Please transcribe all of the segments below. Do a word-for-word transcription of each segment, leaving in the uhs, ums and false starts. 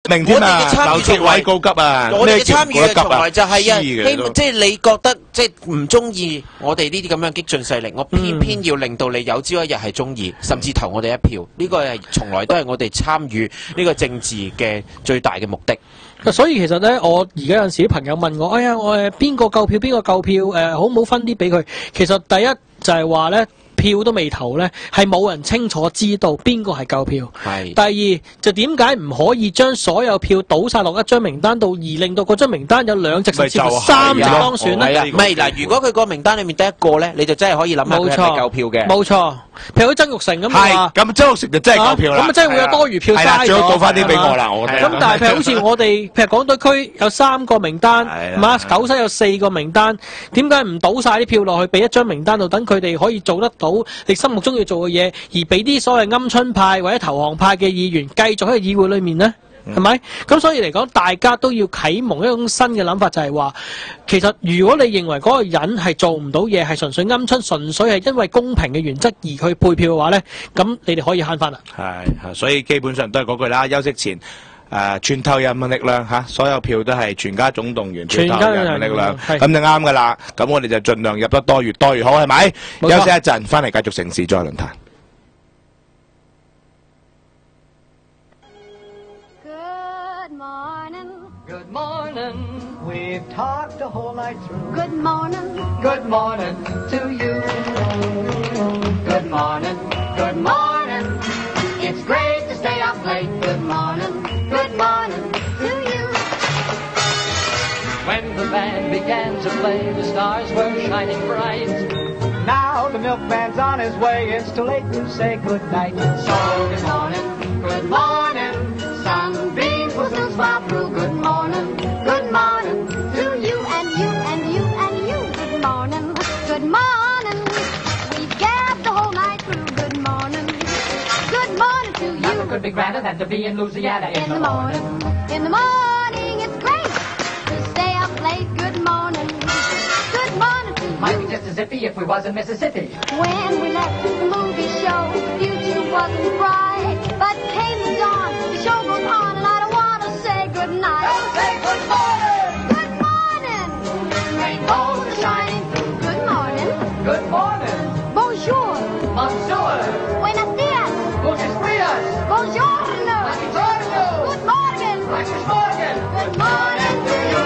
命添啊！劉志偉告急啊！ 我哋嘅參與從來就係啊， 希望即係你覺得即係唔中意我哋呢啲咁樣激進勢力，我偏偏要令到你有朝一日係中意，甚至投我哋一票。呢個係從來都係我哋參與呢個政治嘅最大嘅目的。 所以其實咧，我而家有陣時啲朋友問我，哎呀，我誒邊個夠票，邊個夠票，誒、呃、好唔好分啲俾佢？其實第一就係話咧。票都未投呢，係冇人清楚知道邊個係夠票。係。第二就點解唔可以將所有票倒晒落一張名單度，而令到嗰張名單有兩隻甚至乎三隻當選呢？ 唔係嗱，如果佢個名單裏面得一個呢，你就真係可以諗下佢係咪夠票嘅。冇錯。譬如曾鈺成咁啊。係。咁曾鈺成就真係夠票啦。咁啊，真係會有多餘票嘥咗。係啦，最好倒翻啲俾我啦，我哋。咁但係譬如好似我哋，譬如港島區有三個名單，係嘛？九西有四個名單，點解唔倒晒啲票落去俾一張名單度，等佢哋可以做得到你心目中要做嘅嘢，而俾啲所謂鵪鶉派或者投降派嘅議員繼續喺個議會裏面呢？係咪、嗯？咁所以嚟講，大家都要啟蒙一種新嘅諗法，就係話，其實如果你認為嗰個人係做唔到嘢，係純粹鵪鶉，純粹係因為公平嘅原則而去配票嘅話呢，咁你哋可以慳翻啦。 係，所以基本上都係嗰句啦，休息前。誒、呃，全投人民力量嚇、啊，所有票都係全家總動員，全投人民力量，咁就啱噶啦。咁我哋就盡量入得多越多越好，係咪？休息一陣，翻嚟繼續城市再論壇。 Good morning. Good morning. We've talked the whole night through. Good morning. Good morning to you. Good morning. Good morning. It's great to stay up late. Good morning. Good morning to you. When the band began to play, the stars were shining bright. Now the milkman's on his way. It's too late to say good night. So good morning, good morning. Sunbeams will soon smile through. Good morning, good morning to you and you and you and you. Good morning, good morning. We've gabbed the whole night through. Good morning, good morning to you. Nothing could be grander than to be in Louisiana in, in the morning. morning. In the morning, it's great to stay up late. Good morning, good morning to you. Might be just as iffy if we was in Mississippi. When we left the movie show, the future wasn't bright, but came the dawn, the show goes on, and I don't want to say good night. Don't say good morning. Good morning. Rainbows are shining through. Good morning. Good morning. Bonjour. Bonjour. Buenos dias. Buenos dias. Buongiorno. Buongiorno. Good morning. Good morning. Good morning to you.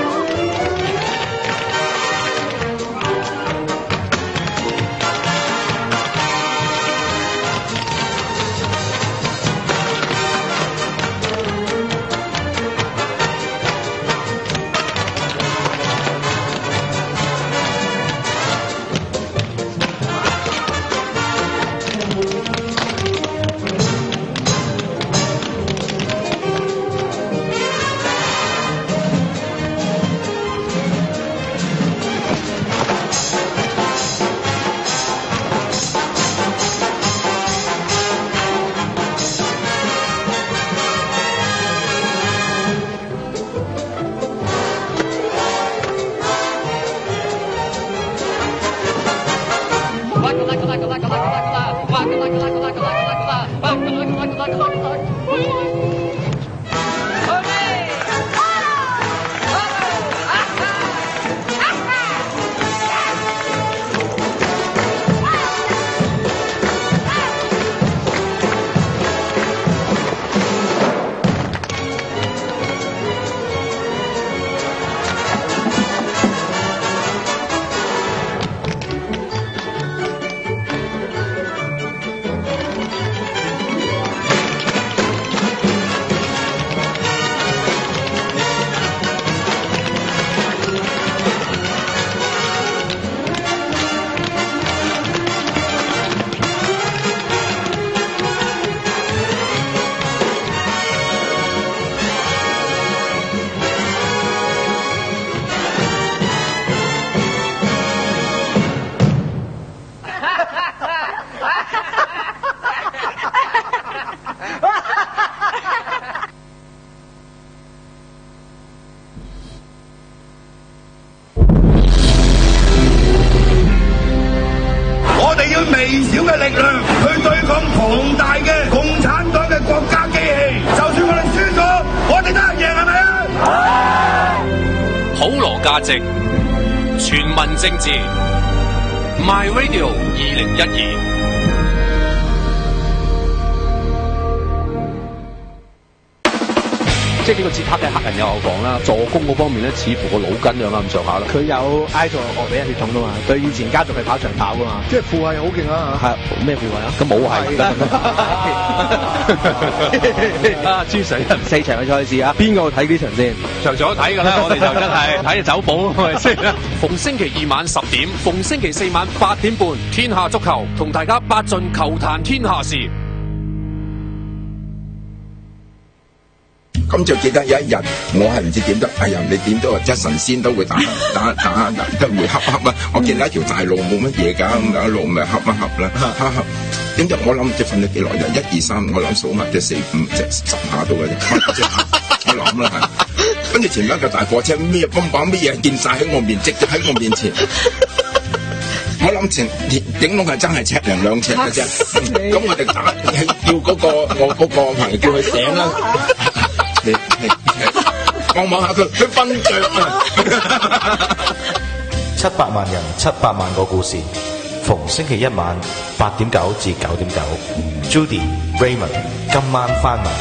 價值，全民政治 ，My Radio 二零一二。 即係呢個捷克嘅客人有後防啦，助攻嗰方面咧，似乎個腦筋有啱咁上下啦。 佢有埃塞俄比亞血統噶嘛，佢以前家族係跑長跑噶嘛， 即係父系好勁啊！ 係咩父系啊？ 咁冇係啊！朱 Sir 四場嘅賽事啊，邊個睇呢場先？ 場場都睇㗎啦，我哋就真係睇走寶係咪先？ 逢星期二晚十點，逢星期四晚八點半，天下足球同大家八盡球壇天下事。 咁就記得有一日，我係唔知點得，哎呀，你點都話即神仙都會打打打打都會恰恰啊！我見到一條大路冇乜嘢㗎，咁一路咪恰一恰啦，恰恰。點知我諗即瞓咗幾耐就一二三，我諗數下即四五即十下到嘅啫，我諗啦係。跟住前面一架大貨車咩泵把咩嘢見晒喺我面，直接喺我面前。我諗前頂籠係真係尺零兩尺嘅啫，咁我哋打叫嗰個我嗰個朋友叫佢醒啦。你你望望下佢，佢瞓着啊！ 七百萬人，七百萬個故事，逢星期一晚八點九至九點九 ，Judy Raymond 今晚翻埋。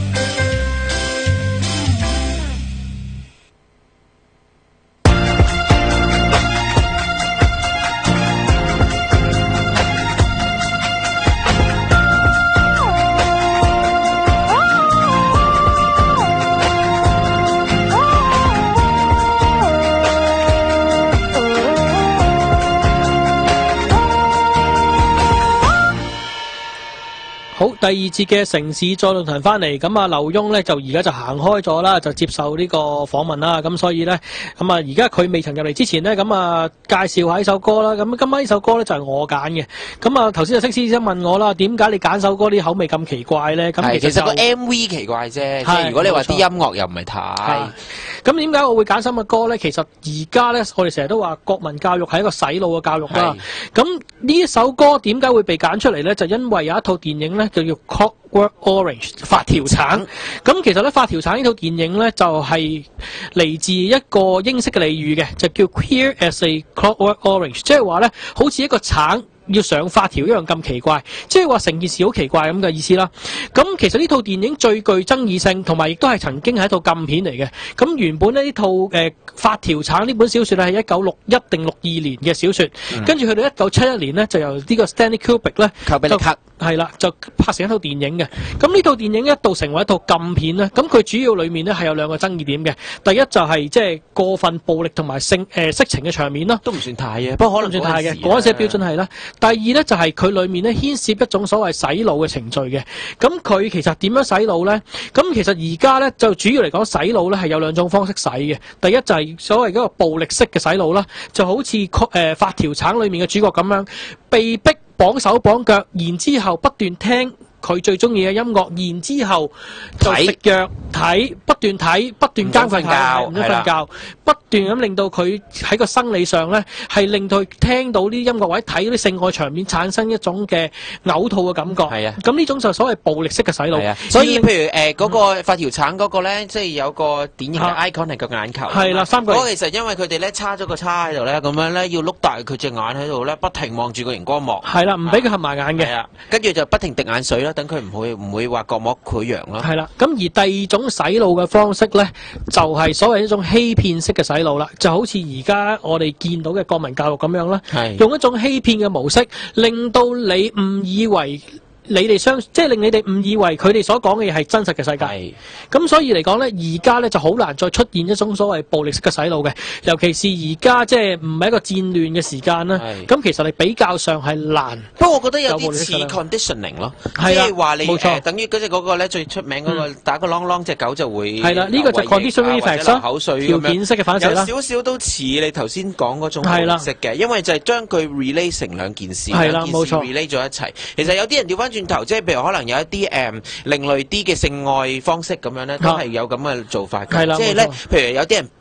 好，第二節嘅城市再論壇翻嚟，咁啊劉墉咧就而家就行開咗啦，就接受呢個訪問啦。咁所以咧，咁啊而家佢未曾入嚟之前咧，咁啊介紹下呢首歌啦。咁今晚呢首歌咧就係我揀嘅。咁啊頭先就識師姐問我啦，點解你揀首歌啲口味咁奇怪咧？咁其實個 M V 奇怪啫，即係如果你話啲音樂又唔係太。 咁點解我會揀新嘅歌咧？其實而家咧，我哋成日都話國民教育係一個洗腦嘅教育啦。咁呢一首歌點解會被揀出嚟咧？就因為有一套電影咧，就叫 Clockwork Orange 發條橙。咁其實咧，發條橙呢套電影咧就係、是、嚟自一個英式嘅俚語嘅，就叫 Queer as a Clockwork Orange， 即係話咧好似一個橙要上發條一樣咁奇怪，即係話成件事好奇怪咁嘅意思啦。咁其實呢套電影最具爭議性，同埋亦都係曾經係一套禁片嚟嘅。咁原本呢套誒、呃、發條橙呢本小說咧係一九六一定六二年嘅小說，嗯、跟住去到一九七一年呢，就由呢個 Stanley Kubrick 咧就係啦，就拍成一套電影嘅。咁呢套電影一度成為一套禁片咧。咁佢主要裏面咧係有兩個爭議點嘅。第一就係即係過分暴力同埋性誒、呃、色情嘅場面啦， 都唔算太嘅，不過可能唔算太嘅，嗰陣時標準係啦。第二咧就係佢裏面咧牽涉一種所謂洗腦嘅程序嘅。咁佢其實點樣洗腦咧？咁其實而家咧就主要嚟講洗腦咧係有兩種方式洗嘅。第一就係所謂嗰個暴力式嘅洗腦啦，就好似誒發條橙裏面嘅主角咁樣被逼綁手綁腳，然之後不斷聽佢最中意嘅音樂，然之後就食藥睇，不斷睇，不斷間瞓覺，唔想瞓覺，不斷咁令到佢喺個生理上咧，係令到佢聽到啲音樂或者睇啲性愛場面產生一種嘅嘔吐嘅感覺。係啊，咁呢種就所謂暴力式嘅洗腦。啊， 所以譬如誒嗰、呃那個發條橙嗰個咧，即係有個典型嘅 icon 係個眼球。係啦，三個。嗰個其實因為佢哋咧叉咗個叉喺度咧，咁樣咧要碌大佢隻眼喺度咧，不停望住個熒光幕。係啦，唔俾佢合埋眼嘅。係啊，跟住就不停滴眼水啦，等佢唔會唔會話角膜潰瘍咯。係啦，咁而第二種洗腦嘅方式咧，就係、是、所謂一種欺騙式嘅洗腦啦，就好似而家我哋見到嘅國民教育咁樣啦，用一種欺騙嘅模式，令到你誤以為你哋相，即係令你哋誤以為佢哋所講嘅嘢係真實嘅世界。咁所以嚟講咧，而家咧就好難再出現一種所謂暴力式嘅洗腦嘅，尤其是而家即係唔係一個戰亂嘅時間啦。咁其實你比較上係難。不過我覺得有啲似 conditioning 咯，即係話你誒、呃，等於嗰隻嗰個咧最出名嗰、那個、嗯、打個啷啷隻狗就會係啦，呢、這個就 conditioning effect 口水條件式嘅反射啦，有少少都似你頭先講嗰種模式嘅，因為就係將佢 relate 成兩件事，兩件事 relate 咗一齊。其實有啲人調翻轉頭，即係譬如可能有一啲誒、嗯、另類啲嘅性愛方式咁樣咧，都係有咁嘅做法嘅。即係咧，譬如有啲人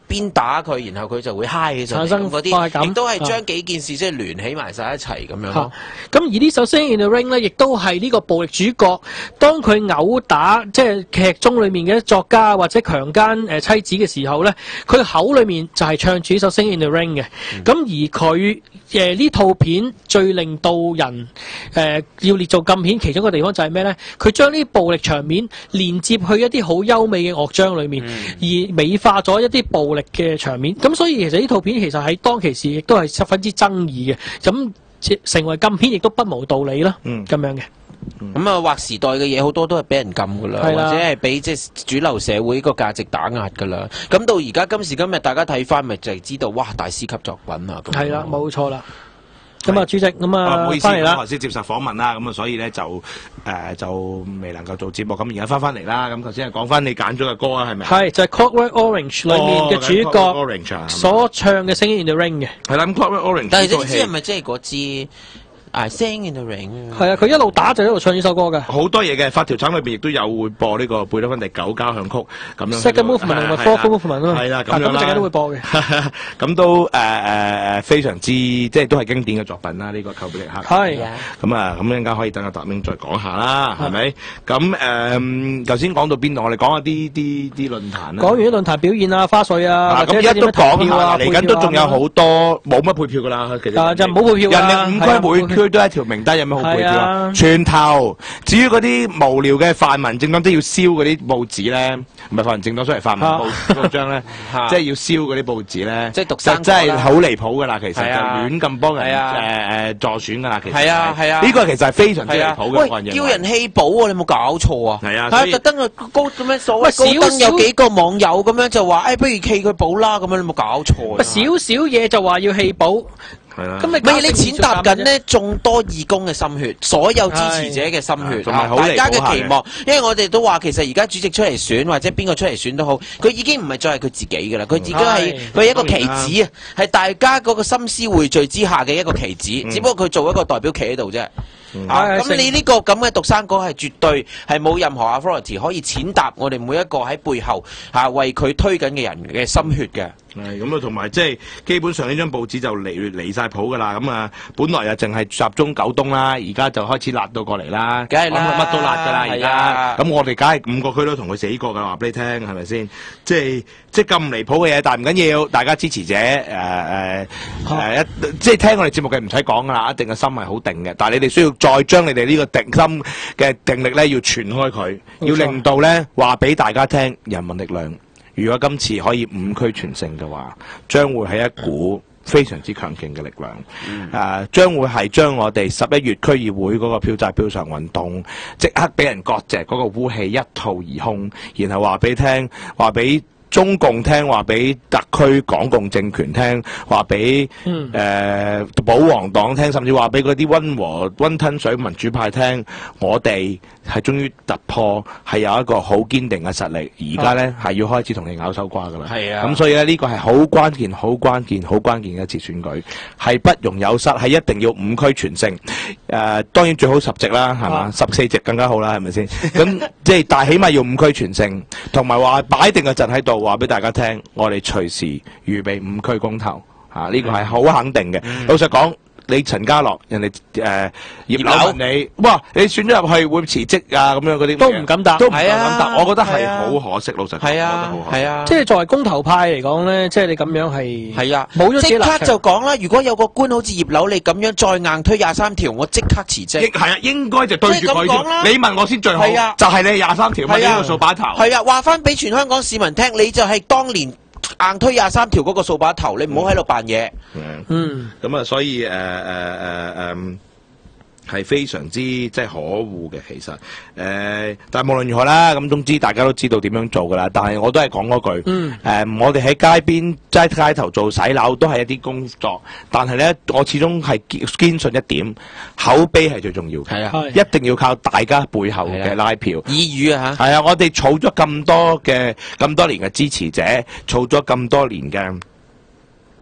邊打佢，然後佢就會嗨起上嚟， 產生嗰快感， 啲亦都係將幾件事即係聯起埋晒一齊咁樣咯。 咁而呢首《Singing in the Rain》咧，亦都係呢個暴力主角，當佢毆打即係劇中裏面嘅作家或者強姦誒妻子嘅時候咧，佢口裏面就係唱住呢首《Singing in the Rain》嘅。咁、嗯、而佢誒呢套片最令到人誒、呃、要列做禁片，其中一個地方就係咩咧？佢將呢啲暴力場面連接去一啲好優美嘅樂章裏面，嗯、而美化咗一啲暴力嘅場面。咁所以其實呢套片其實喺當其時亦都係十分之爭議嘅。咁成為禁片亦都不無道理啦。嗯，咁樣嘅。 咁啊，劃時代嘅嘢好多都係俾人禁噶啦，或者係俾即係主流社會個價值打壓噶啦。咁到而家今時今日，大家睇翻咪就係知道，哇！大師級作品啊！ 係啦，冇錯啦。咁啊，主席，咁啊，翻嚟啦。頭先接受訪問啦，咁啊，所以咧就誒、呃、就未能夠做節目。咁而家翻翻嚟啦。咁頭先係講翻你揀咗嘅歌啊，係咪？ 係就係、是、Clockwork Orange 裏面嘅主角、哦、Orange 所唱嘅《Singing in the Rain》嘅。 係啦，咁 Clockwork Orange。 但係呢支係咪即係嗰支？啊 ，Sing in the Rain 係啊，佢一路打就一路唱呢首歌嘅。 好多嘢嘅，發條橙裏邊亦都有會播呢個貝多芬第九交響曲咁樣。 Second movement 同埋 fourth movement 咯。 係啦，咁樣啦。 咁陣間都會播嘅。 咁都誒誒非常之即係都係經典嘅作品啦。呢個寇比力克。 係。 咁啊，咁陣間可以等阿達明再講下啦，係咪？咁誒，頭先講到邊度？我哋講下啲啲啲論壇啦。 講完啲論壇表現啊，花絮啊， 咁而家都講下，嚟緊都仲有好多冇乜配票㗎啦。其實。 就冇配票㗎。 人哋五區每區都係一條名單。有咩好配票啊？全頭。至於嗰啲無聊嘅泛民政黨都要燒嗰啲報紙咧，唔係泛民政黨，所謂泛民報報章咧，即係要燒嗰啲報紙咧， 即係獨生果，真係好離譜噶啦！其實就亂咁幫人誒誒助選噶啦，其實係啊係啊， 呢個其實係非常之離譜嘅。 喂，叫人棄保啊！你冇搞錯啊？ 係啊， 係特登啊高咁樣所謂高登有幾個網友咁樣就話，誒不如棄佢保啦咁樣，你冇搞錯啊！ 少少嘢就話要棄保。 咁你咪你踐踏緊呢眾多義工嘅心血，所有支持者嘅心血， 同埋大家嘅期望。因為我哋都話，其實而家主席出嚟選或者邊個出嚟選都好，佢已經唔係再係佢自己㗎啦，佢自己係佢係一個棋子啊，係大家嗰個心思匯聚之下嘅一個棋子，嗯、只不過佢做一個代表企喺度啫。咁、嗯啊、你呢個咁嘅獨生果係絕對係冇任何 authority 可以踐踏我哋每一個喺背後嚇、啊、為佢推緊嘅人嘅心血嘅。 係咁啊，同埋即係基本上呢張報紙就離離曬譜㗎啦。咁啊，本來又淨係集中九東啦，而家就開始辣到過嚟啦。 梗係啦， 乜都辣㗎啦，而家。咁我哋梗係五個區都同佢死過㗎，話俾你聽，係咪先？即係即係咁離譜嘅嘢，但係唔緊要，大家支持者誒誒誒一即係聽我哋節目嘅唔使講㗎啦，一定嘅心係好定嘅。但係你哋需要再將你哋呢個定心嘅定力咧，要傳開佢，要令到咧話俾大家聽，人民力量。如果今次可以五區全勝嘅話，將會係一股非常之強勁嘅力量。誒、嗯呃，將會係將我哋十一月區議會嗰個票債票償運動，即刻俾人割席嗰個烏氣一吐而空，然後話俾聽，話俾中共聽，話俾特區港共政權聽，話俾誒保皇黨聽，甚至話俾嗰啲溫和溫吞水民主派聽，我哋係終於突破，係有一個好堅定嘅實力。而家咧係要開始同你咬手瓜噶啦。係啊，咁所以咧呢、這個係好關鍵、好關鍵、好關鍵嘅一次選舉，係不容有失，係一定要五區全勝。誒、呃，當然最好十席啦，係嘛、啊？十四席更加好啦，係咪先？咁即係但係起碼要五區全勝，同埋話擺定個陣喺度。話俾大家聽，我哋隨時預備五區公投，嚇、啊、呢、這個係好肯定嘅、嗯。老實講，你陳家樂，人哋誒、呃、葉劉問你，哇，你選咗入去會辭職啊？咁樣嗰啲都唔敢答， 都唔敢答。啊、我覺得係好可惜，啊、老實講， 係啊，係啊。即係作為公投派嚟講咧，即係你咁樣係係啊， 冇咗即刻就講啦。如果有個官好似葉劉你咁樣再硬推廿三條，我即刻辭職。 係啊，應該就對住佢。你問我先最好，啊、就係、是、你廿三條，咪呢個掃把頭。 係啊，話翻俾全香港市民聽，你就係當年硬推廿三條嗰個掃把頭，你唔好喺度扮嘢。 嗯，咁啊，所以誒誒誒誒。呃呃呃係非常之即係可惡嘅，其實誒、呃，但係無論如何啦，咁總之大家都知道點樣做㗎啦。但係我都係講嗰句，誒、嗯呃，我哋喺街邊即係街頭做洗樓都係一啲工作，但係咧，我始終係堅信一點，口碑係最重要嘅，係啊，一定要靠大家背後嘅拉票、 耳語啊嚇， 係啊，我哋儲咗咁多嘅咁多年嘅支持者，儲咗咁多年嘅。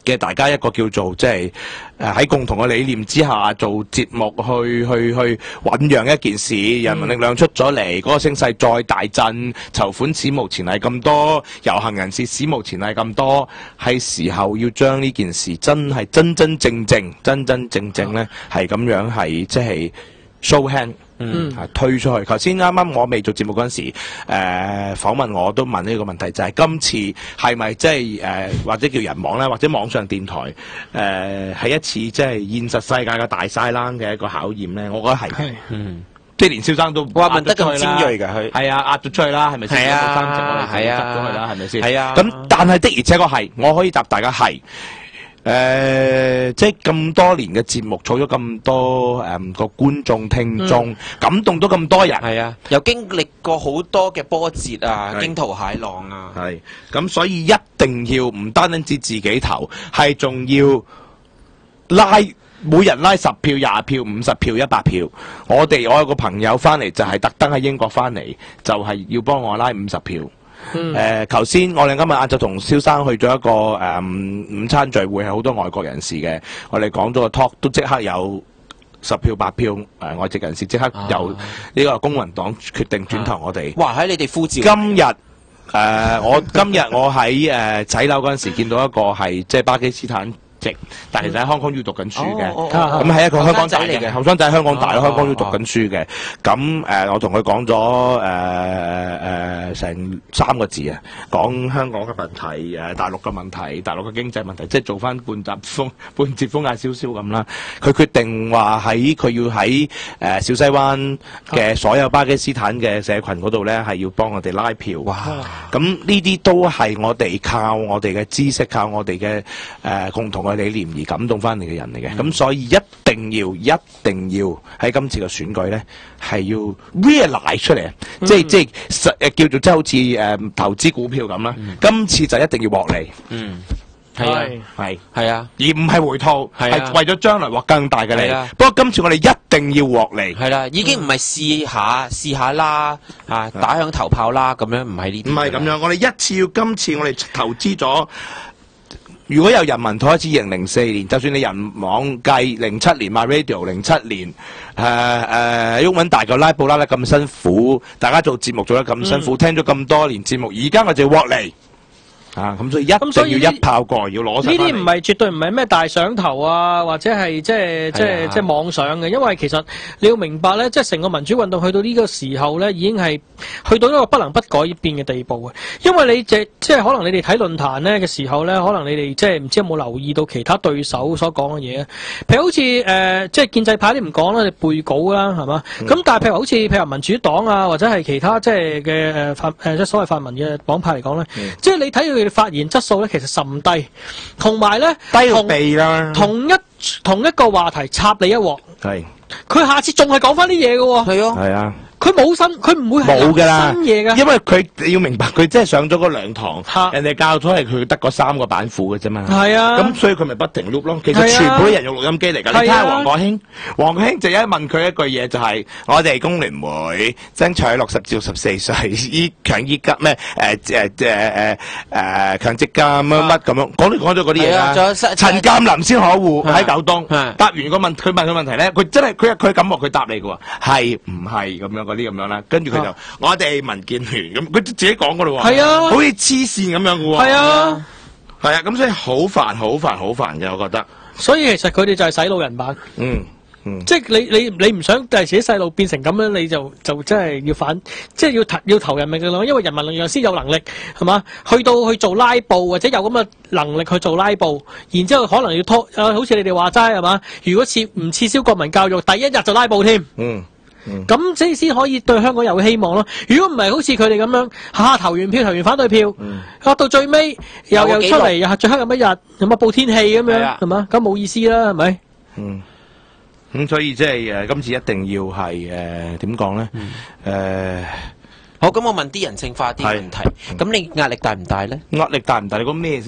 嘅大家一個叫做即係誒喺共同嘅理念之下做節目去去去醖釀一件事，人民力量出咗嚟，嗰、那個聲勢再大震，籌款史無前例咁多，遊行人士史無前例咁多，係時候要將呢件事真係真真正正、真真正正咧係咁樣係即係 show hand。嗯，係推出去。頭先啱啱我未做節目嗰陣時，誒、呃、訪問我都問呢個問題，就係、是、今次係咪即係誒或者叫人網咧，或者網上電台誒係、呃、一次即係現實世界嘅大晒冷嘅一個考驗咧？我覺得係，嗯，即係連蕭生都哇問得咁尖鋭㗎，佢係啊壓咗出去啦，係咪先？ 係啊， 係啊，執咗佢啦，係咪先？ 係啊。 咁但係的而且確係，我可以答大家係。誒、呃，即係咁多年嘅節目，儲咗咁多誒個、呃、觀眾聽眾、嗯，感動咗咁多人。係啊， 又經歷過好多嘅波折啊，驚濤駭浪啊。 係，咁所以一定要唔單單止自己投，係仲要拉每人拉十票、廿票、五十票、一百票。我哋我有個朋友翻嚟就係特登喺英國翻嚟，就係、是、要幫我拉五十票。嗯，誒頭先我哋今日晏晝同蕭生去咗一個誒、嗯、午餐聚會，係好多外國人士嘅。我哋講咗個 talk，都即刻有十票八票誒、呃、外籍人士即刻由呢個公民黨決定轉投我哋。 哇！喺你哋呼召。 今日誒、呃、我今日我喺誒洗樓嗰陣時見到一個係即係巴基斯坦籍，但係其實喺香港 U 讀緊書嘅，咁係一個香港仔嚟嘅，後生仔香港大咯，香港 U 讀緊書嘅。咁誒，我同佢講咗誒誒成三個字啊，講香港嘅問題，誒大陸嘅問題，大陸嘅經濟問題，即係做翻半集風半節風眼少少咁啦。佢決定話喺佢要喺誒小西灣嘅所有巴基斯坦嘅社群嗰度咧，係要幫我哋拉票。哇！咁呢啲都係我哋靠我哋嘅知識，靠我哋嘅誒共同嘅理念而感動翻嚟嘅人嚟嘅，咁、嗯、所以一定要一定要喺今次嘅選舉咧，係要 realize 出嚟、嗯，即係即係誒叫做即係好似誒、呃、投資股票咁啦、嗯。今次就一定要獲利，嗯，係啊，係係啊，而唔係回吐，係為咗將來獲更大嘅利。不過今次我哋一定要獲利， 係啦，已經唔係試下試下啦，啊打響頭炮啦，咁樣唔係呢啲， 唔係咁樣，我哋一次要今次我哋投資咗。如果有人民台開始二零零四年，就算你人網計零七年 MyRadio 零七年，誒誒毓民大個拉布拉得咁辛苦，大家做節目做得咁辛苦，嗯、聽咗咁多年節目，而家我就獲利。啊，咁所以一定要一炮過，要攞晒。 呢啲唔係絕對唔係咩大上頭啊，或者係即係即係即係妄想嘅，因為其實你要明白咧，即係成個民主運動去到呢個時候咧，已經係去到一個不能不改變嘅地步嘅。因為你即即係可能你哋睇論壇咧嘅時候咧，可能你哋即係唔知有冇留意到其他對手所講嘅嘢啊？譬如好似誒、呃，即係建制派啲唔講啦，你背稿啦，係嘛？咁、嗯、但係譬如好似譬如民主黨啊，或者係其他即係嘅誒泛誒即係所謂泛民嘅黨派嚟講咧，即係你睇佢哋發言質素咧，其實甚低，同埋咧低到鼻啦， 同一同一個話題插你一鑊， 係佢下次仲係講翻啲嘢嘅喎， 係啊， 係啊。 佢冇新，佢唔會係冇㗎啦， 新嘢㗎。 因為佢你要明白，佢真係上咗嗰兩堂，人哋教咗係佢得嗰三個板斧嘅啫嘛。係啊，咁所以佢咪不停碌咯。其實全部啲人用錄音機嚟㗎。你睇下黃國興，黃國興就一問佢一句嘢就係：我哋工聯會爭取六十至六十四歲依強醫金咩？誒誒誒誒誒強積金乜乜咁樣講嚟講咗嗰啲嘢啦。陳鑑林先可惡喺九東答完個問，佢問佢問題咧，佢真係佢佢感覺佢答你嘅喎，係唔係咁樣？嗰啲咁樣啦，跟住佢就、啊、我哋民建聯咁，佢自己講噶咯喎，係啊，好似黐線咁樣噶喎，係啊，係啊，咁所以好煩，好煩，好煩嘅，我覺得。所以其實佢哋就係洗腦人版，嗯嗯，即係你你你唔想第時啲細路變成咁樣，你就就真係要反，即係要投要投人民力量，因為人民力量先有能力係嘛，去到去做拉布或者有咁嘅能力去做拉布，然之後可能要拖，啊、好似你哋話齋係嘛，如果撤唔撤銷國民教育，第一日就拉布添，嗯。咁即係先可以對香港有希望咯。如果唔係好似佢哋咁樣，下下投完票投完反對票，嗯、到最尾又又出嚟又最黑咁一日，又乜報天氣咁樣，係嘛？咁冇意思啦，係咪？嗯。咁所以即係誒，今次一定要係誒點講咧？誒、嗯呃，好，咁我問啲人性化啲問題。咁、嗯、你壓力大唔大咧？壓力大唔大？你講咩先？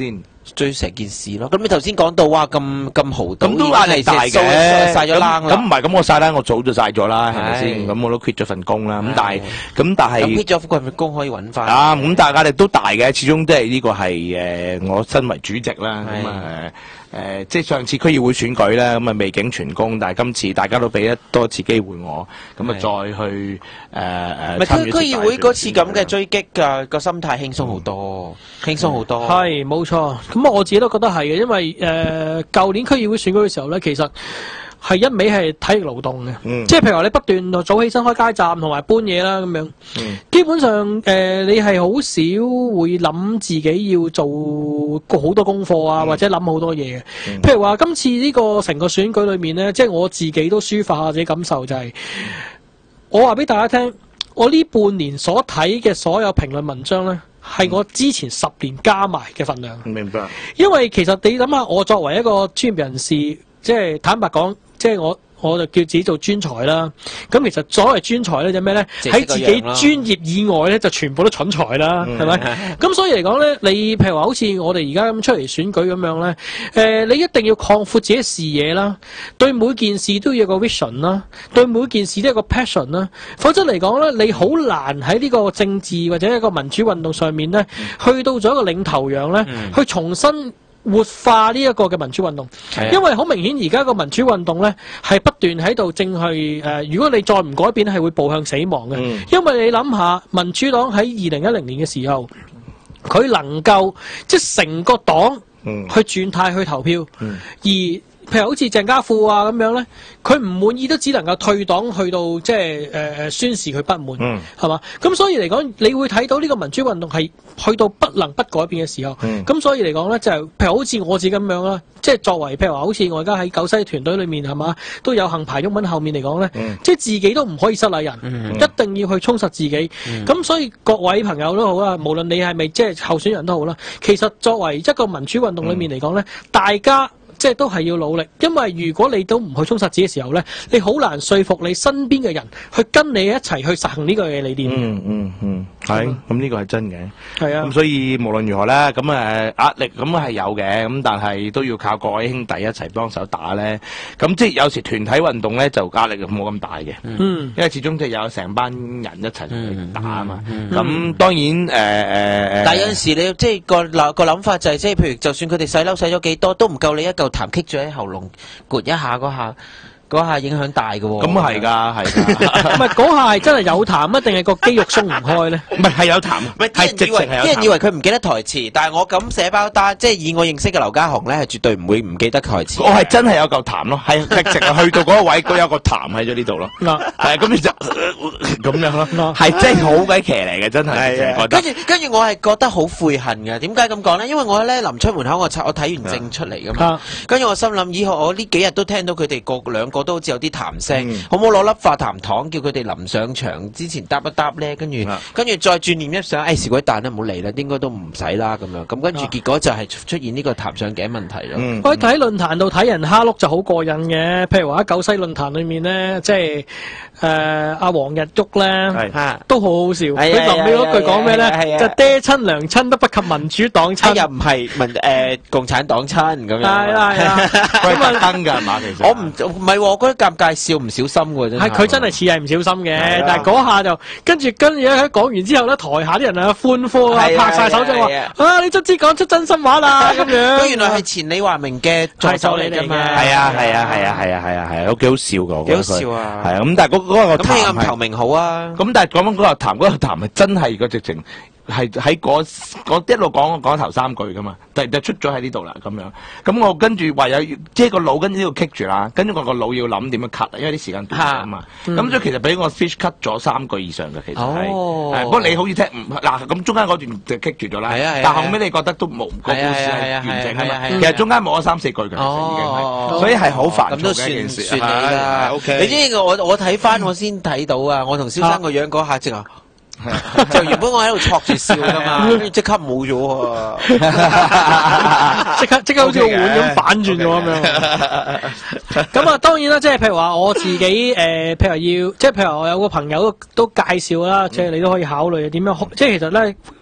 追成件事咯。咁你頭先講到哇咁咁豪賭， 咁都壓力大嘅， 曬咗冷啦。 咁唔係咁我曬冷，我早就曬咗啦，係咪先？咁我都 quit 咗份工啦。咁但係咁但係 quit 咗份工可以揾翻。 啊，咁但係壓力都大嘅，始終都係呢個係誒我身為主席啦。咁啊誒，即係上次區議會選舉咧，咁啊未竟全功，但係今次大家都俾一多次機會我，咁啊再去誒誒參與。 區區議會嗰次咁嘅追擊嘅個心態輕鬆好多，輕鬆好多。 係冇錯，咁我自己都覺得係嘅，因為誒舊年區議會選舉嘅時候咧，其實係一味係體力勞動嘅，嗯、即係譬如話你不斷早起身開街站同埋搬嘢啦咁樣，嗯、基本上誒、呃、你係好少會諗自己要做好多功課啊，嗯、或者諗好多嘢嘅。嗯、譬如話今次呢個成個選舉裏面咧，即係我自己都抒發下自己感受就係、是，我話俾大家聽，我呢半年所睇嘅所有評論文章咧，係我之前十年加埋嘅份量。 明白。因為其實你諗下，我作為一個專業人士，即係坦白講。即係我，我就叫自己做專才啦。咁其實所謂專才咧，就咩咧？喺自己專業以外咧，就全部都蠢才啦，係咪？咁所以嚟講咧，你譬如話好似我哋而家咁出嚟選舉咁樣咧，誒、呃，你一定要擴闊自己視野啦，對每件事都要有個 vision 啦，對每件事都有個 passion 啦。否則嚟講咧，你好難喺呢個政治或者一個民主運動上面咧，去到咗一個領頭羊咧，嗯、去重新活化呢一個嘅民主運動，因為好明顯而家個民主運動咧係不斷喺度正去誒、呃，如果你再唔改變係會步向死亡嘅。嗯、因為你諗下，民主黨喺二零一零年嘅時候，佢能夠即係成個黨去轉態去投票，嗯、而譬如好似鄭家富啊咁樣咧，佢唔滿意都只能夠退黨去到即係誒誒宣示佢不滿，係嘛、嗯？咁所以嚟講，你會睇到呢個民主運動係去到不能不改變嘅時候。咁、嗯、所以嚟講咧，就係譬如好似我自己咁樣啦，即係作為譬如話好似我而家喺九西團隊裏面係嘛，都有幸排中文後面嚟講咧，嗯、即係自己都唔可以失禮人，嗯、一定要去充實自己。咁、嗯、所以各位朋友都好啦，無論你係咪即係候選人都好啦，其實作為一個民主運動裏面嚟講咧，嗯、大家。即係都係要努力，因為如果你都唔去充實自己嘅時候咧，你好難說服你身邊嘅人去跟你一齊去實行呢個嘅理念。 嗯嗯嗯，係、嗯，咁呢個係真嘅。係啊，咁所以無論如何咧，咁誒壓力咁係有嘅，咁但係都要靠各位兄弟一齊幫手打咧。咁即係有時團體運動咧就壓力冇咁大嘅。嗯，因為始終即係有成班人一齊去打啊嘛。咁、嗯嗯嗯、當然誒誒、呃、但係有陣時你即係個諗個諗法就係、是、即係譬如就算佢哋洗樓洗咗幾多，都唔夠你一嚿痰棘咗喺喉嚨，咕一下嗰下，嗰下影響大嘅喎。咁係㗎，係㗎。唔係嗰下係真係有痰啊，定係個肌肉鬆唔開咧？唔係係有痰，係直情係有痰。啲人以為佢唔記得台詞，但係我咁寫包單，即係以我認識嘅劉家雄咧，係絕對唔會唔記得台詞。我係真係有嚿痰咯，係直情係去到嗰個位，都有個痰喺咗呢度咯。嗱，係咁你就咁樣咯，係真係好鬼騎嚟嘅，真係。跟住跟住我係覺得好悔恨嘅。點解咁講咧？因為我咧臨出門口，我我睇完證出嚟㗎嘛。跟住我心諗，以後我呢幾日都聽到佢哋個兩個。我都好似有啲痰聲，嗯、好唔好攞粒化痰糖，叫佢哋臨上場之前嗒一嗒咧，跟住跟住再轉念一想，誒是鬼蛋都唔好嚟啦，應該都唔使啦咁樣，咁跟住結果就係出現呢個痰上頸問題咯。 嗯、我喺論壇度睇人蝦碌就好過癮嘅，譬如話喺九西論壇裏面咧，即係誒阿黃日旭咧，是都好好笑。佢臨尾嗰句講咩咧？就爹親娘親都不及民主黨親， 又唔係民誒共產黨親咁樣。 係啦係啦， 咁啊登㗎嘛，其實我唔唔係喎。我覺得尷尬笑唔小心喎，真係。係佢真係似係唔小心嘅，但係嗰下就跟住跟住喺講完之後咧，台下啲人啊歡呼啊，拍晒手掌話：啊，你卒之講出真心話啦咁樣。佢原來係前李華明嘅助手嚟㗎嘛。係啊係啊係啊係啊係啊係啊，都幾好笑㗎。幾好笑啊！係啊，咁但係嗰嗰個咁你暗頭明好啊。咁但係講翻嗰個談，嗰個談係真係個直情。係喺嗰一路講講頭三句噶嘛，突然就出咗喺呢度啦咁樣。咁我跟住唯有即係個腦跟住呢度棘住啦，跟住我個腦要諗點樣 cut，因為啲時間短啊嘛。咁所以其實俾我 fish cut 咗三句以上嘅，其實係。哦。不過你好似聽唔嗱咁中間嗰段就棘住咗啦。係啊係啊。但後尾你覺得都冇個故事係完整啊嘛。其實中間冇咗三四句嘅，其實已經係。所以係好煩躁嘅一件事。算你啦。O K。你知我我睇翻我先睇到啊！我同蕭生個樣嗰下即係。就原本我喺度戳住笑噶嘛，跟住即刻冇咗喎，即刻即刻好似個碗咁反轉咗咁樣。咁啊，當然啦，即係譬如話我自己誒、呃，譬如要，即係譬如我有個朋友都介紹啦，即係你都可以考慮點樣，即係其實咧。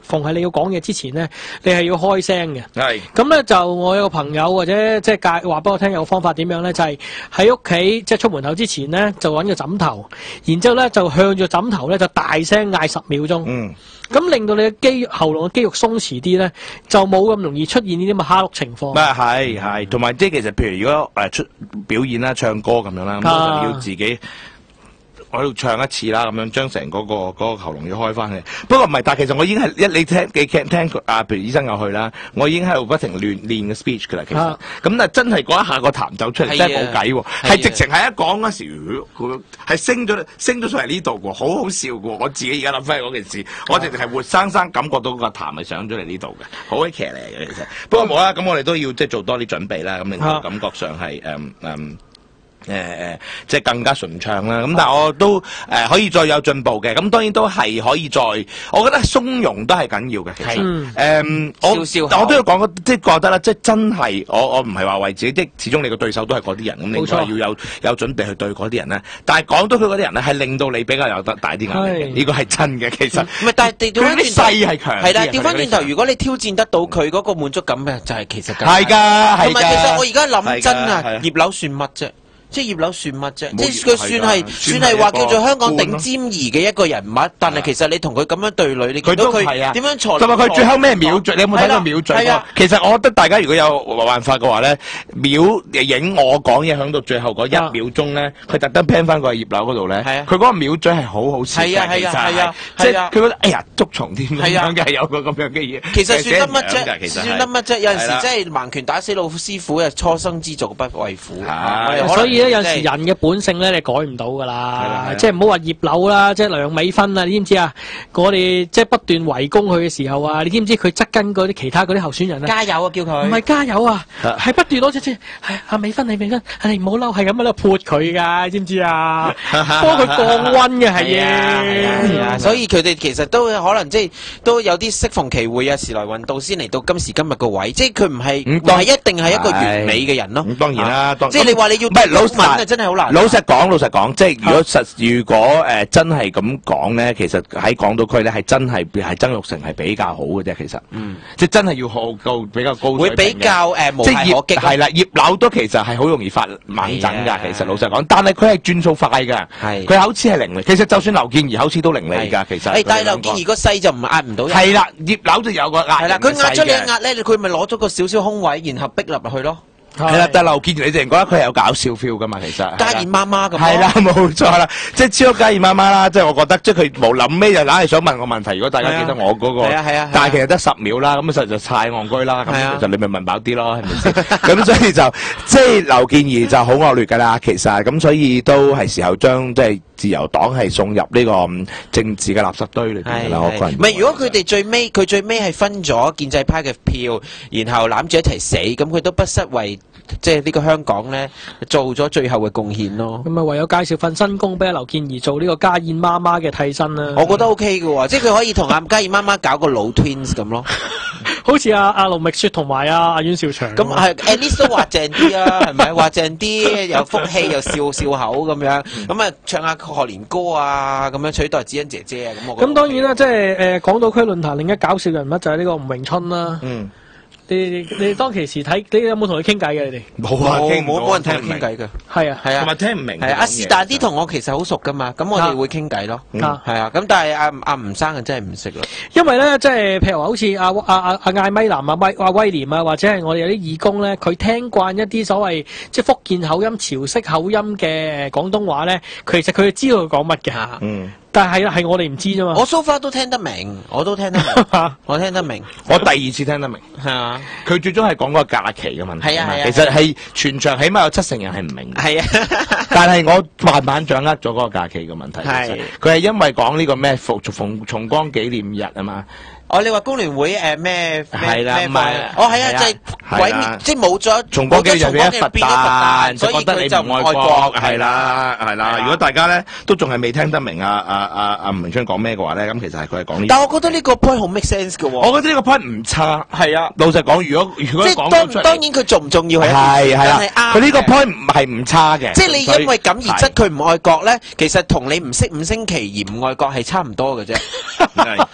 逢係你要講嘢之前咧，你係要開聲嘅。 係。 咁咧就我有個朋友或者即係介話俾我聽有個方法點樣咧，就係喺屋企即係出門口之前咧，就揾個枕頭，然之後咧就向住枕頭咧就大聲嗌十秒鐘。 嗯。 咁令到你嘅肌喉嚨嘅肌肉鬆弛啲咧，就冇咁容易出現呢啲咁嘅蝦碌情況。 啊，係係，同埋即係其實譬如如果誒出表演啦、唱歌咁樣啦，咁就要自己。我喺度唱一次啦，咁樣將成嗰個嗰、嗰個喉嚨要開翻去。不過唔係，但係其實我已經係一你聽幾聽聽佢啊，譬如醫生有去啦，我已經喺度不停練練嘅 speech 㗎啦。其實咁、啊、但係真係嗰一下個痰走出嚟真係冇計喎，係直情係一講嗰時佢係升咗升咗上嚟呢度喎，好好笑喎。我自己而家諗翻嗰件事，我直情係活生生感覺到個痰係上咗嚟呢度嘅，好鬼騎呢嘅其實。不過冇啦，咁我哋都要即係做多啲準備啦，咁令到感覺上係誒誒。嗯誒誒、呃，即係更加順暢啦。咁但係我都誒、呃、可以再有進步嘅。咁當然都係可以再，我覺得鬆容都係緊要嘅。其實誒、嗯，我我都要講，即係覺得咧，即係真係我我唔係話為自己，即係始終你個對手都係嗰啲人，咁你係要有有準備去對嗰啲人咧。但係講到佢嗰啲人咧，係令到你比較有得大啲壓力嘅。呢個係真嘅，其實。唔係，但係調翻轉頭係強。係啦，調翻轉頭，如果你挑戰得到佢嗰個滿足感嘅，就係其實係㗎，係㗎。同埋其實我而家諗真啊，葉劉算乜啫？即係葉劉算乜啫？即係佢算係算係話叫做香港頂尖兒嘅一個人物，但係其實你同佢咁樣對壘，你見到佢點樣錯？同埋佢最後咩秒序？你有冇睇過秒序？其實我覺得大家如果有辦法嘅話咧，秒影我講嘢響到最後嗰一秒鐘咧，佢特登 pan 翻過去葉劉嗰度咧，佢嗰個秒序係好好笑嘅。係啊係啊係啊！即係佢覺得哎呀捉蟲添咁樣嘅，有個咁樣嘅嘢。其實算得乜啫？算得乜啫？有陣時真係盲拳打死老師傅嘅，初生之犢不畏虎。所以有陣時人嘅本性咧，你改唔到噶啦，即係唔好話葉劉啦，即係梁美芬啊，你知唔知啊？我哋即係不斷圍攻佢嘅時候啊，你知唔知佢側跟嗰啲其他嗰啲候選人啊？加油啊，叫佢唔係加油啊，係不斷攞出嚟，係阿美芬，你美芬，你唔好嬲，係咁喺度潑佢噶，知唔知啊？幫佢降溫嘅係啊，所以佢哋其實都可能即係都有啲適逢其會啊，時來運到先嚟到今時今日個位，即係佢唔係唔係一定係一個完美嘅人咯。咁當然啦，即係你話你要唔係老實。真係好難。老實講，老實講，即係如果實，如果誒、呃、真係咁講咧，其實喺港島區咧係真係係曾鈺成係比較好嘅啫，其實。嗯。即係真係要好高比較高水平嘅。會比較誒、呃、無懈可擊。係啦，葉劉都其實係好容易發猛疹㗎，其實老實講，但係佢係轉數快㗎。係。佢口齒係伶俐，其實就算劉健儀口齒都伶俐㗎，其實。誒，但係劉健儀個勢就唔壓唔到人。係啦，葉劉就有個壓。係啦，佢壓咗你一壓咧，佢咪攞咗個少少空位，然後逼入去咯。係啦，但係劉健儀你哋覺得佢係有搞笑 feel 噶嘛？其實家燕媽媽咁。係啦，冇錯啦，即係超級家燕媽媽啦。即係我覺得，即係佢冇諗咩就硬係想問我問題。如果大家記得我嗰個，係啊係啊，但係其實得十秒啦，咁實在太戇居啦。咁就你咪問飽啲咯，係咪先？咁所以就即係劉健儀就好惡劣㗎啦。其實咁所以都係時候將即係自由黨係送入呢個政治嘅垃圾堆裏邊㗎啦。我個人唔係，如果佢哋最尾佢最尾係分咗建制派嘅票，然後攬住一齊死，咁佢都不失為。即係呢個香港咧，做咗最後嘅貢獻咯。咁啊，唯有介紹份新工俾阿劉健儀做呢個家燕媽媽嘅替身啦。我覺得 OK 嘅喎，即係佢可以同阿家燕媽媽搞個老 twins 咁咯。好似阿阿盧覓雪同埋阿阿阮兆祥。咁係 at least 都話正啲啊，係咪？話正啲，有福氣又笑笑口咁樣。咁啊，唱下賀年歌啊，咁樣取代子欣姐姐啊。咁我咁當然啦，即係誒港島區論壇另一搞笑人物就係呢個吳詠春啦。嗯。你你你當其時睇，你有冇同佢傾偈嘅？你哋冇啊，冇冇人聽傾偈嘅。係啊係啊，同埋聽唔明。係啊，是但啲同我其實好熟噶嘛，咁我哋會傾偈咯。係啊，咁但係阿阿吳生啊，真係唔識咯。因為咧，即係譬如話，好似阿阿阿阿艾米南啊、威阿威廉啊，或者係我哋有啲義工咧，佢聽慣一啲所謂即係福建口音、潮式口音嘅廣東話咧，其實佢知道佢講乜嘅。嗯。但係係我哋唔知啫嘛。我 so far 都聽得明，我都聽得明，我聽得明。我第二次聽得明。係啊。佢最終係講嗰個假期嘅問題。係啊係啊。其實係全場起碼有七成人係唔明。係啊。但係我慢慢掌握咗嗰個假期嘅問題。係。佢係因為講呢個咩復重重光紀念日啊嘛。哦，你話工聯會誒咩？係啦，唔係，哦係啊，即係毀滅，即係冇咗重光紀念日變咗佛誕，所以覺得你就唔愛國，係啦，係啦。如果大家咧都仲係未聽得明阿阿阿阿吳詠春講咩嘅話咧，咁其實係佢係講呢。但係我覺得呢個 point 好 make sense 嘅喎。我覺得呢個 point 唔差，係啊。老實講，如果如果講得出嚟，當然佢重唔重要係係係啦。佢呢個 point 唔係唔差嘅。即係你因為咁而質佢唔愛國咧，其實同你唔識五星旗而唔愛國係差唔多嘅啫。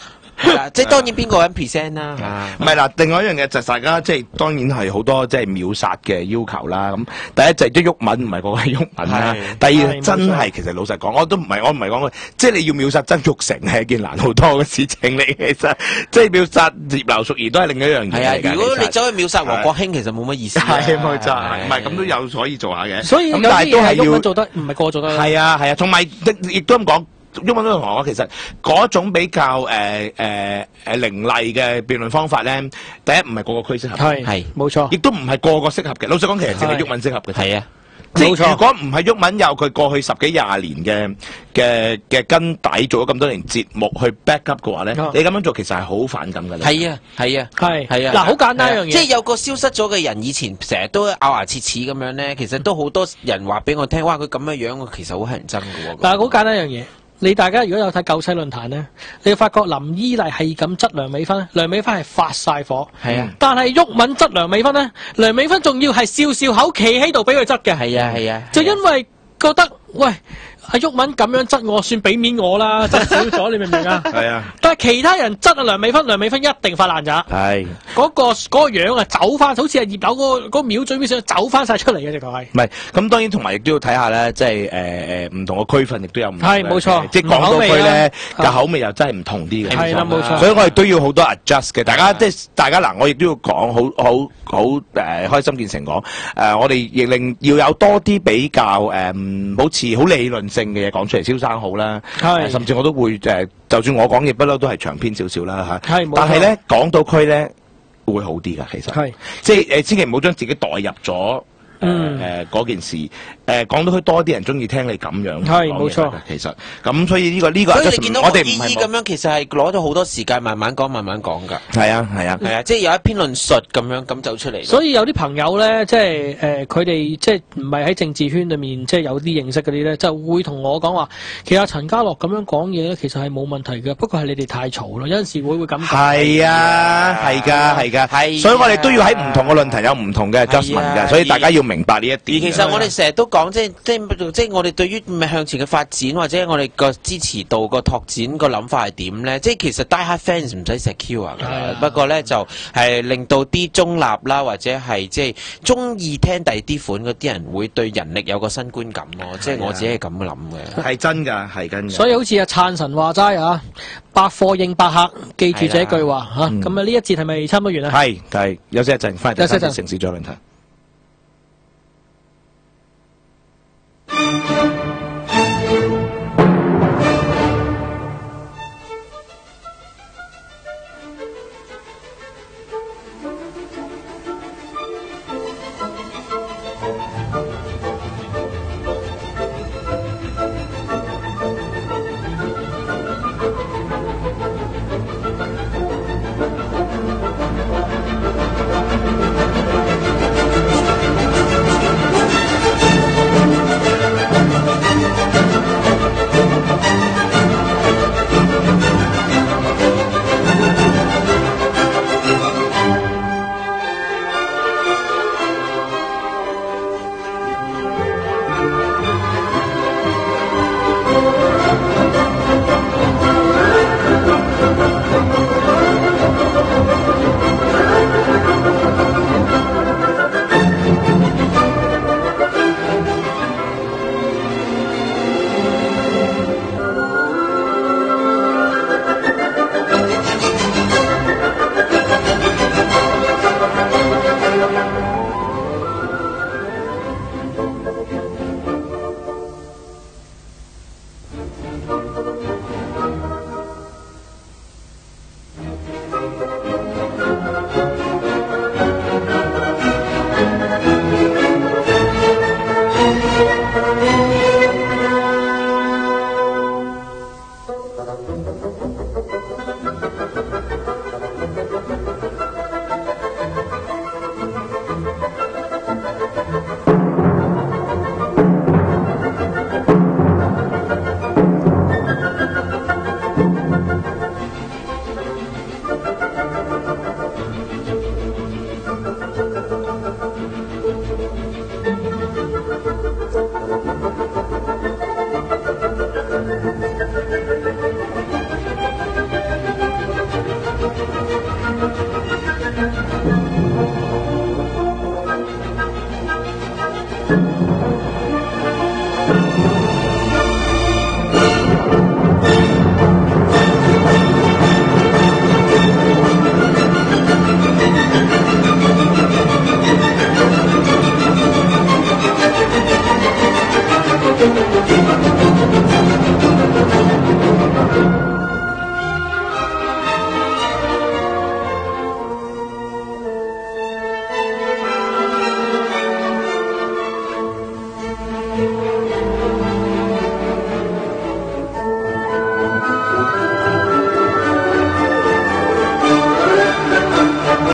即係當然邊個人 present 啦。 唔係嗱，另外一樣嘢就係大家即係當然係好多即係秒殺嘅要求啦。咁第一就係啲鬱文唔係個個係鬱文啦。第二真係其實老實講，我都唔係我唔係講佢，即係你要秒殺曾鈺成係一件難好多嘅事情嚟。其實即係秒殺葉劉淑儀都係另一樣嘢嚟㗎。 如果你走去秒殺黃國興，其實冇乜意思。 係冇錯，唔係咁都有可以做下嘅。 所以有啲嘢鬱文做得唔係個個做得。 係啊係啊，同埋亦都咁講。鬱文都同我其實嗰種比較誒誒誒凌厲嘅辯論方法咧，第一唔係個個區適合， 係係冇錯， 亦都唔係個個適合嘅。老實講，其實淨係鬱文適合嘅。 係啊， 即係如果唔係鬱文有佢過去十幾廿年嘅嘅嘅根底，做咗咁多年節目去 back up 嘅話咧，你咁樣做其實係好反感㗎。 係啊係啊係係啊！ 嗱，好簡單一樣嘢， 即係有個消失咗嘅人，以前成日都咬牙切齒咁樣咧，其實都好多人話俾我聽，哇！佢咁嘅樣，其實好乞人憎㗎喎。 嗱，好簡單一樣嘢。你大家如果有睇九七論壇咧，你會發覺林依麗係咁質梁美芬，梁美芬係發晒火。 係啊， 但係鬱文質梁美芬咧，梁美芬仲要係笑笑口企喺度俾佢質嘅。 係啊係啊， 就因為覺得喂。阿鬱文咁樣質我，算俾面我啦，質少咗，你明唔明啊？ 係啊。 但係其他人質阿梁美芬，梁美芬一定發爛渣。 係。 嗰個嗰個樣啊，走翻，好似係葉劉嗰個嗰個藐嘴藐舌走翻晒出嚟嘅，直頭係。 唔係，咁當然同埋亦都要睇下咧，即係誒誒唔同嘅區份亦都有唔同。 係冇錯。 即係港島區咧嘅口味又真係唔同啲嘅。 係啦，冇錯。 所以我哋都要好多 adjust 嘅。大家即係大家嗱，我亦都要講好好好誒開心見誠講誒，我哋亦令要有多啲比較誒，好似好理論性嘅嘢講出嚟。蕭生好啦，甚至我都會誒，就算我講嘢不嬲都係長篇少少啦嚇。係，但係咧港島區咧會好啲噶，其實。係。即係誒，千祈唔好將自己代入咗誒誒嗰件事。誒港島區多啲人中意聽你咁樣。係，冇錯。其實咁，所以呢個呢個。 所以你見到我哋唔係咁樣，其實係攞咗好多時間慢慢講，慢慢講㗎。 係啊，係啊， 係啊，即係有一篇論述咁樣咁走出嚟。 所以有啲朋友咧，即係誒，佢哋即係唔係喺政治圈裏面，即係有啲認識嗰啲咧，就會同我講話，其實陳家樂咁樣講嘢咧，其實係冇問題嘅，不過係你哋太嘈咯，有陣時會會咁講。 係啊，係㗎，係㗎，係。所以我哋都要喺唔同嘅論壇有唔同嘅 adjustment㗎，所以大家要明白呢一點。 而其實我哋成日都講，即係即係即係我哋對於向前嘅發展，或者我哋個支持度、個拓展個諗法係點咧？即係其實 die hard fans 唔使 secure 㗎，不過咧就係令到啲中立啦，或者係即係中意聽第二啲款嗰啲人會對人力有個新觀感咯。即係我自己係咁諗嘅。 係真㗎，係真㗎。 所以好似阿燦神話齋啊，百貨應百客，記住這句話嚇。咁啊呢一節係咪差唔多完啦？ 係，係休息一陣，翻嚟第三節城市再論壇。 Thank you.